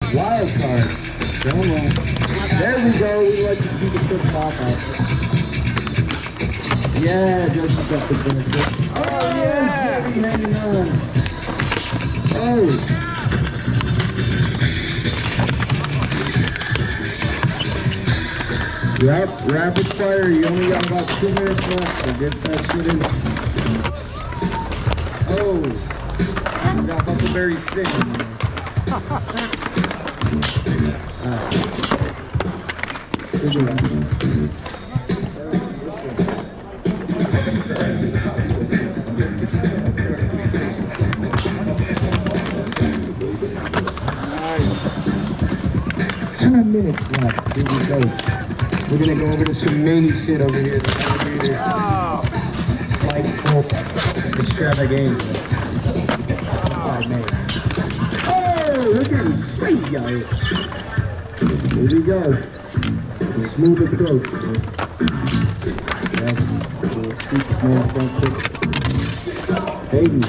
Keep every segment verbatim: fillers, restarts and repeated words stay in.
Wild card. Come on. There we go. We like to see the quick pop out. Yeah, Josie got the benefit. Oh, yeah. Josie hanging on. Oh. Yep, rapid fire. You only got about two minutes left, so get that shit in. Oh, you got Huckleberry Stick in there. Alright. Good one. Nice. Ten minutes left. Here we go. We're gonna go over to some main shit over here. Oh. Light bulb extravaganza. Oh, look at him. Crazy out here. Here we go. Smooth approach. Yes. We'll keep this man front kick. Baby.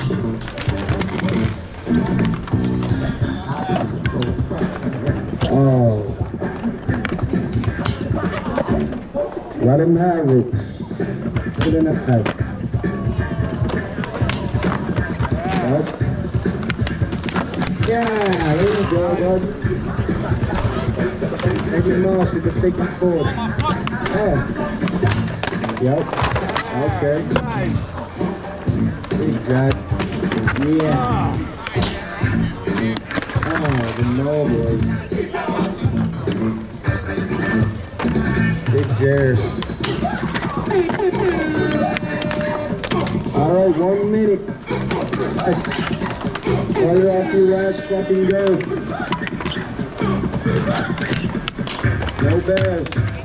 Oh. Let him have it. Put in a head. Yes. Yeah, there you go, bud. Every mouse you can take it forward. Oh. Yep. Okay. Nice. Big Jack. Yeah. Oh, the no boys. Big Jared. Alright, one minute. Nice. Fire off your last fucking go. No bears.